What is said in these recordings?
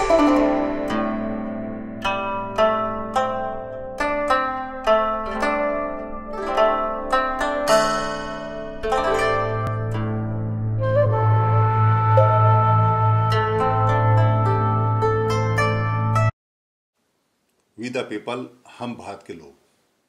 We the people, हम भारत के लोग।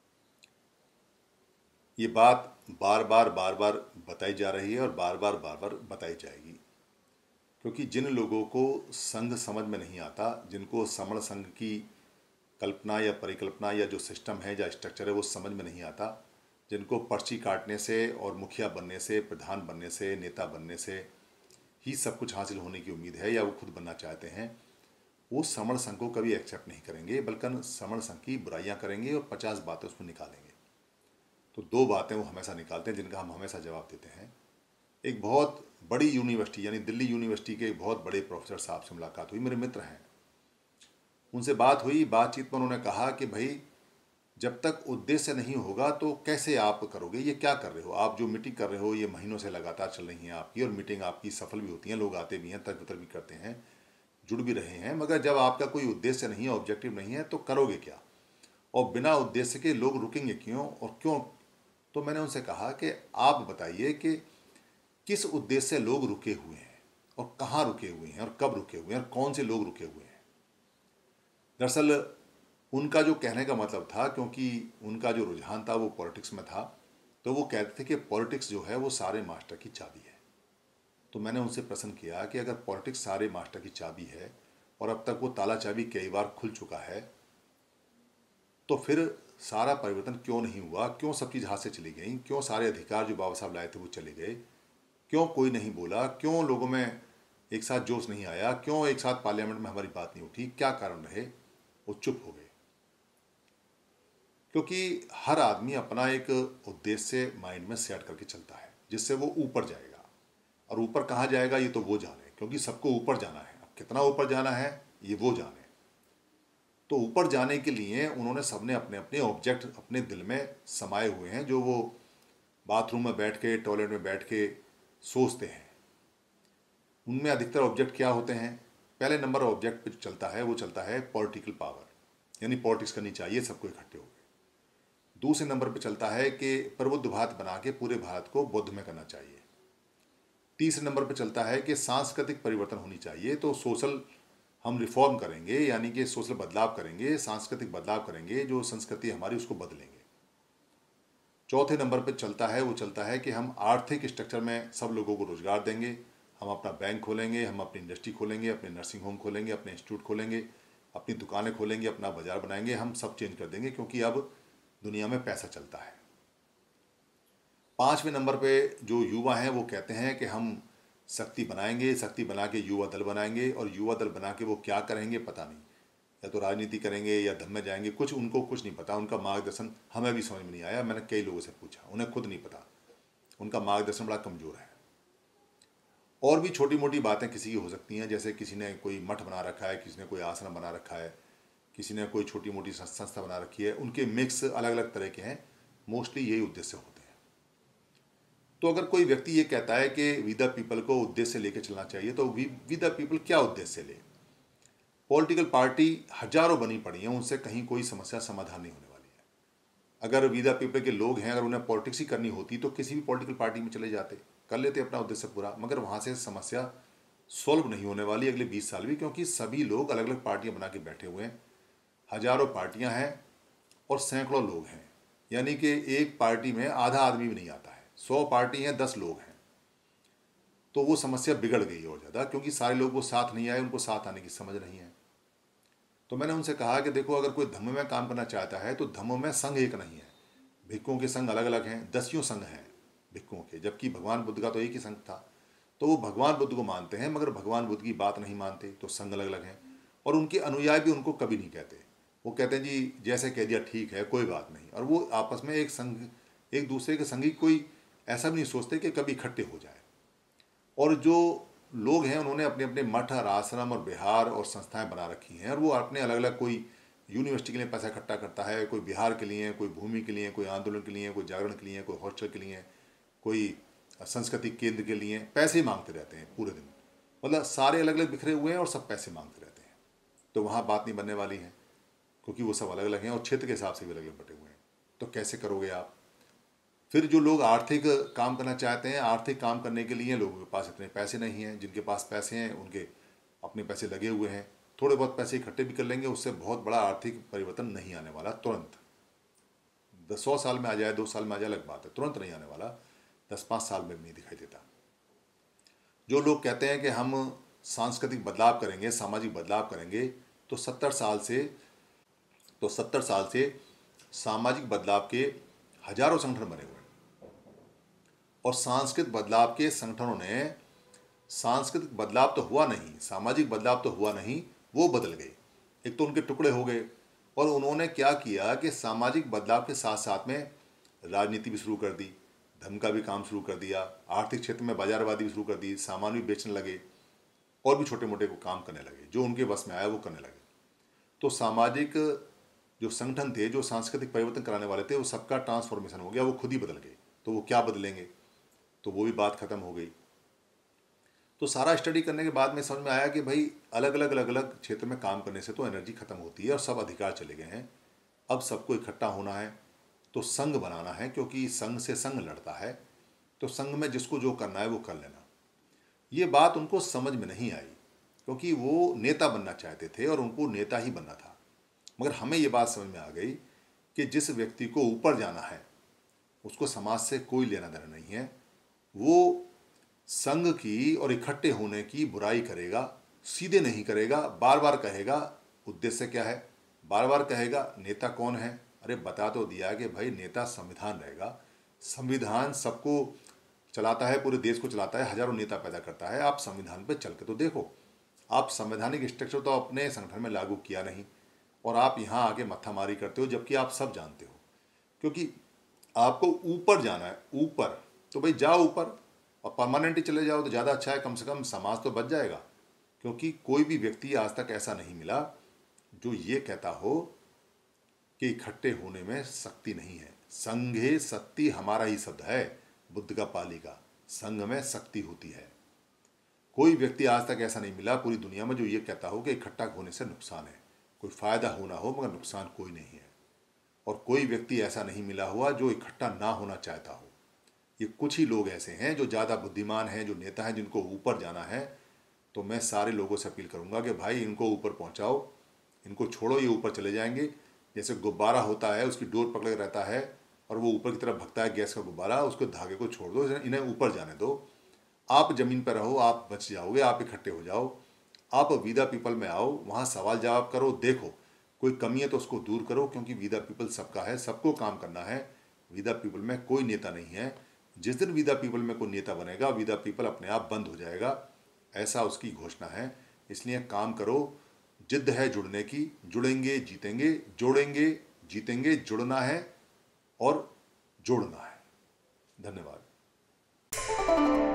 ये बात बार बार बताई जा रही है और बार बार बताई जाएगी, क्योंकि जिन लोगों को संघ समझ में नहीं आता, जिनको समण संघ की कल्पना या परिकल्पना या जो सिस्टम है या स्ट्रक्चर है वो समझ में नहीं आता, जिनको पर्ची काटने से और मुखिया बनने से, प्रधान बनने से, नेता बनने से ही सब कुछ हासिल होने की उम्मीद है या वो खुद बनना चाहते हैं, वो समण संघ को कभी एक्सेप्ट नहीं करेंगे, बल्कि समण संघ की बुराइयां करेंगे और 50 बातें उसमें निकालेंगे। तो 2 बातें वो हमेशा निकालते हैं जिनका हम हमेशा जवाब देते हैं। एक बहुत बड़ी यूनिवर्सिटी यानी दिल्ली यूनिवर्सिटी के एक बहुत बड़े प्रोफेसर साहब से मुलाकात हुई, मेरे मित्र हैं। उनसे बात हुई, बातचीत में उन्होंने कहा कि भाई जब तक उद्देश्य नहीं होगा तो कैसे आप करोगे, ये क्या कर रहे हो आप, जो मीटिंग कर रहे हो ये महीनों से लगातार चल रही हैं आपकी, और मीटिंग आपकी सफल भी होती हैं, लोग आते भी हैं, तर्क वितर्क भी करते हैं, जुड़ भी रहे हैं, मगर जब आपका कोई उद्देश्य नहीं है, ऑब्जेक्टिव नहीं है, तो करोगे क्या, और बिना उद्देश्य के लोग रुकेंगे क्यों और क्यों। तो मैंने उनसे कहा कि आप बताइए कि किस उद्देश्य से लोग रुके हुए हैं और कहाँ रुके हुए हैं और कब रुके हुए हैं और कौन से लोग रुके हुए हैं। दरअसल उनका जो कहने का मतलब था, क्योंकि उनका जो रुझान था वो पॉलिटिक्स में था, तो वो कहते थे कि पॉलिटिक्स जो है वो सारे मास्टर की चाबी है। तो मैंने उनसे प्रश्न किया कि अगर पॉलिटिक्स सारे मास्टर की चाबी है और अब तक वो ताला चाबी कई बार खुल चुका है, तो फिर सारा परिवर्तन क्यों नहीं हुआ, क्यों सब चीज़ हाथ से चली गई, क्यों सारे अधिकार जो बाबा साहब लाए थे वो चले गए, क्यों कोई नहीं बोला, क्यों लोगों में एक साथ जोश नहीं आया, क्यों एक साथ पार्लियामेंट में हमारी बात नहीं उठी, क्या कारण रहे, वो चुप हो गए। क्योंकि हर आदमी अपना एक उद्देश्य माइंड में सेट करके चलता है जिससे वो ऊपर जाएगा, और ऊपर कहाँ जाएगा ये तो वो जाने, क्योंकि सबको ऊपर जाना है। अब कितना ऊपर जाना है ये वो जाने। तो ऊपर जाने के लिए उन्होंने सबने अपने अपने ऑब्जेक्ट अपने दिल में समाये हुए हैं, जो वो बाथरूम में बैठ के, टॉयलेट में बैठ के सोचते हैं। उनमें अधिकतर ऑब्जेक्ट क्या होते हैं? पहले नंबर ऑब्जेक्ट पे चलता है वो चलता है पॉलिटिकल पावर, यानी पॉलिटिक्स करनी चाहिए, सबको इकट्ठे हो गए। दूसरे नंबर पे चलता है कि प्रबुद्ध भारत बना के पूरे भारत को बौद्ध में करना चाहिए। तीसरे नंबर पे चलता है कि सांस्कृतिक परिवर्तन होनी चाहिए, तो सोशल हम रिफॉर्म करेंगे, यानी कि सोशल बदलाव करेंगे, सांस्कृतिक बदलाव करेंगे, जो संस्कृति हमारी उसको बदलेंगे। चौथे नंबर पर चलता है वो चलता है कि हम आर्थिक स्ट्रक्चर में सब लोगों को रोजगार देंगे, हम अपना बैंक खोलेंगे, हम अपनी इंडस्ट्री खोलेंगे, अपने नर्सिंग होम खोलेंगे, अपने इंस्टीट्यूट खोलेंगे, अपनी दुकानें खोलेंगे, अपना बाजार बनाएंगे, हम सब चेंज कर देंगे, क्योंकि अब दुनिया में पैसा चलता है। 5वें नंबर पे जो युवा हैं वो कहते हैं कि हम शक्ति बनाएंगे, शक्ति बना के युवा दल बनाएंगे, और युवा दल बना के वो क्या करेंगे पता नहीं, या तो राजनीति करेंगे या धर्म में जाएंगे, कुछ उनको कुछ नहीं पता। उनका मार्गदर्शन हमें भी समझ में नहीं आया, मैंने कई लोगों से पूछा, उन्हें खुद नहीं पता, उनका मार्गदर्शन बड़ा कमज़ोर है। और भी छोटी मोटी बातें किसी की हो सकती हैं, जैसे किसी ने कोई मठ बना रखा है, किसी ने कोई आश्रम बना रखा है, किसी ने कोई छोटी मोटी संस्था बना रखी है, उनके मिक्स अलग अलग तरह के हैं, मोस्टली यही उद्देश्य होते हैं। तो अगर कोई व्यक्ति ये कहता है कि वी द पीपल को उद्देश्य लेके चलना चाहिए, तो वी द पीपल क्या उद्देश्य ले? पॉलिटिकल पार्टी हजारों बनी पड़ी हैं, उनसे कहीं कोई समस्या समाधान नहीं होने वाली है। अगर वी द पीपल के लोग हैं, अगर उन्हें पॉलिटिक्स ही करनी होती तो किसी भी पॉलिटिकल पार्टी में चले जाते, कर लेते अपना उद्देश्य पूरा, मगर वहाँ से समस्या सॉल्व नहीं होने वाली अगले 20 साल भी, क्योंकि सभी लोग अलग अलग पार्टियाँ बना के बैठे हुए हैं। हजारों पार्टियाँ हैं और सैकड़ों लोग हैं, यानी कि एक पार्टी में आधा आदमी भी नहीं आता है। 100 पार्टी हैं, 10 लोग हैं, तो वो समस्या बिगड़ गई और ज़्यादा, क्योंकि सारे लोग वो साथ नहीं आए, उनको साथ आने की समझ नहीं है। तो मैंने उनसे कहा कि देखो, अगर कोई धम्म में काम करना चाहता है तो धम्म में संघ एक नहीं है, भिक्खुओं के संघ अलग अलग हैं, दसियों संघ हैं भिक्खुओं के, जबकि भगवान बुद्ध का तो एक ही संघ था। तो वो भगवान बुद्ध को मानते हैं, मगर भगवान बुद्ध की बात नहीं मानते, तो संघ अलग अलग हैं। और उनके अनुयायी भी उनको कभी नहीं कहते, वो कहते हैं जी जैसे कह दिया ठीक है, कोई बात नहीं। और वो आपस में एक संघ, एक दूसरे के संघी कोई ऐसा भी नहीं सोचते कि कभी इकट्ठे हो जाए। और जो लोग हैं उन्होंने अपने अपने मठ और आश्रम और बिहार और संस्थाएं बना रखी हैं, और वो अपने अलग अलग, कोई यूनिवर्सिटी के लिए पैसा इकट्ठा करता है, कोई बिहार के लिए, कोई भूमि के लिए, कोई आंदोलन के लिए, कोई जागरण के लिए, कोई हॉस्टल के लिए, कोई सांस्कृतिक केंद्र के लिए पैसे मांगते रहते हैं पूरे दिन। मतलब सारे अलग अलग बिखरे हुए हैं और सब पैसे मांगते रहते हैं। तो वहाँ बात नहीं बनने वाली है, क्योंकि वो सब अलग अलग हैं और क्षेत्र के हिसाब से भी अलग अलग बटे हुए हैं। तो कैसे करोगे आप? फिर जो लोग आर्थिक काम करना चाहते हैं, आर्थिक काम करने के लिए लोगों के पास इतने पैसे नहीं हैं। जिनके पास पैसे हैं उनके अपने पैसे लगे हुए हैं, थोड़े बहुत पैसे इकट्ठे भी कर लेंगे, उससे बहुत बड़ा आर्थिक परिवर्तन नहीं आने वाला तुरंत। 100 साल में आ जाए, 2 साल में आ जाए अलग बात है, तुरंत नहीं आने वाला, 10-5 साल में भी नहीं दिखाई देता। जो लोग कहते हैं कि हम सांस्कृतिक बदलाव करेंगे, सामाजिक बदलाव करेंगे, तो 70 साल से सामाजिक बदलाव के हजारों संगठन बने हुए हैं और सांस्कृतिक बदलाव के संगठनों ने, सांस्कृतिक बदलाव तो हुआ नहीं, सामाजिक बदलाव तो हुआ नहीं, वो बदल गए। एक तो उनके टुकड़े हो गए और उन्होंने क्या किया कि सामाजिक बदलाव के साथ साथ में राजनीति भी शुरू कर दी, धर्म का भी काम शुरू कर दिया, आर्थिक क्षेत्र में बाजारवादी भी शुरू कर दी, सामान भी बेचने लगे और भी छोटे मोटे को काम करने लगे, जो उनके बस में आया वो करने लगे। तो सामाजिक जो संगठन थे, जो सांस्कृतिक परिवर्तन कराने वाले थे, वो सबका ट्रांसफॉर्मेशन हो गया, वो खुद ही बदल गए। तो वो क्या बदलेंगे, तो वो भी बात खत्म हो गई। तो सारा स्टडी करने के बाद में समझ में आया कि भाई अलग अलग क्षेत्र में काम करने से तो एनर्जी खत्म होती है और सब अधिकार चले गए हैं। अब सबको इकट्ठा होना है तो संघ बनाना है, क्योंकि संघ से संघ लड़ता है, तो संघ में जिसको जो करना है वो कर लेना। ये बात उनको समझ में नहीं आई, क्योंकि वो नेता बनना चाहते थे और उनको नेता ही बनना था। मगर हमें ये बात समझ में आ गई कि जिस व्यक्ति को ऊपर जाना है उसको समाज से कोई लेना देना नहीं है। वो संघ की और इकट्ठे होने की बुराई करेगा, सीधे नहीं करेगा, बार बार कहेगा उद्देश्य क्या है, बार बार कहेगा नेता कौन है। अरे बता तो दिया कि भाई नेता संविधान रहेगा, संविधान सबको चलाता है, पूरे देश को चलाता है, हजारों नेता पैदा करता है। आप संविधान पे चल के तो देखो, आप संवैधानिक स्ट्रक्चर तो अपने संगठन में लागू किया नहीं और आप यहाँ आके मत्थामारी करते हो, जबकि आप सब जानते हो। क्योंकि आपको ऊपर जाना है, ऊपर तो भाई जाओ ऊपर और परमानेंटली चले जाओ तो ज़्यादा अच्छा है, कम से कम समाज तो बच जाएगा। क्योंकि कोई भी व्यक्ति आज तक ऐसा नहीं मिला जो ये कहता हो कि इकट्ठे होने में शक्ति नहीं है। संघे शक्ति हमारा ही शब्द है, बुद्ध का पाली का, संघ में शक्ति होती है। कोई व्यक्ति आज तक ऐसा नहीं मिला पूरी दुनिया में जो ये कहता हो कि इकट्ठा होने से नुकसान है। कोई फायदा होना हो मगर नुकसान कोई नहीं है। और कोई व्यक्ति ऐसा नहीं मिला हुआ जो इकट्ठा ना होना चाहता हो। ये कुछ ही लोग ऐसे हैं जो ज़्यादा बुद्धिमान हैं, जो नेता हैं, जिनको ऊपर जाना है। तो मैं सारे लोगों से अपील करूंगा कि भाई इनको ऊपर पहुंचाओ, इनको छोड़ो, ये ऊपर चले जाएंगे। जैसे गुब्बारा होता है, उसकी डोर पकड़ रहता है और वो ऊपर की तरफ भगता है गैस का गुब्बारा, उसको धागे को छोड़ दो, इन्हें ऊपर जाने दो। आप ज़मीन पर रहो, आप बच जाओगे, आप इकट्ठे हो जाओ। आप वीदा पीपल में आओ, वहाँ सवाल जवाब करो, देखो कोई कमी है तो उसको दूर करो, क्योंकि वीदा पीपल सबका है, सबको काम करना है। वीदा पीपल में कोई नेता नहीं है। जिस दिन वीदा पीपल में कोई नेता बनेगा, वीदा पीपल अपने आप बंद हो जाएगा, ऐसा उसकी घोषणा है। इसलिए काम करो, जिद्द है जुड़ने की, जुड़ेंगे जीतेंगे, जोड़ेंगे जीतेंगे, जुड़ना है और जोड़ना है। धन्यवाद।